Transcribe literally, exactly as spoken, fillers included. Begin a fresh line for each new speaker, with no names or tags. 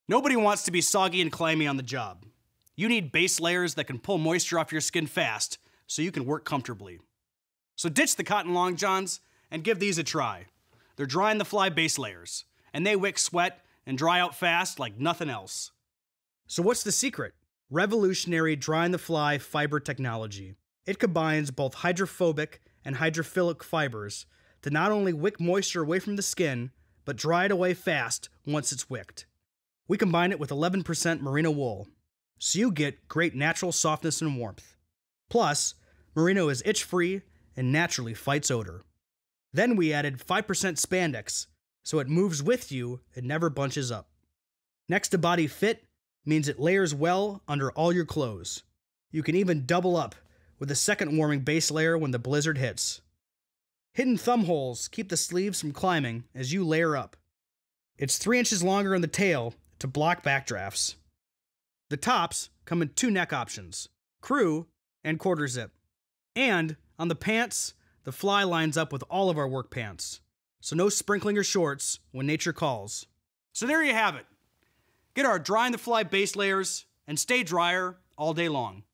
Nobody wants to be soggy and clammy on the job. You need base layers that can pull moisture off your skin fast so you can work comfortably. So ditch the cotton long johns and give these a try. They're dry on the fly base layers, and they wick sweat and dry out fast like nothing else. So what's the secret? Revolutionary dry on the fly fiber technology. It combines both hydrophobic and hydrophilic fibers to not only wick moisture away from the skin, but dry it away fast once it's wicked. We combine it with eleven percent merino wool, so you get great natural softness and warmth. Plus, merino is itch-free and naturally fights odor. Then we added five percent spandex, so it moves with you and never bunches up. Next to body fit means it layers well under all your clothes. You can even double up with a second warming base layer when the blizzard hits. Hidden thumb holes keep the sleeves from climbing as you layer up. It's three inches longer in the tail to block backdrafts. The tops come in two neck options, crew and quarter zip. And on the pants, the fly lines up with all of our work pants, so no sprinkling your shorts when nature calls. So there you have it. Get our dry on the fly base layers and stay drier all day long.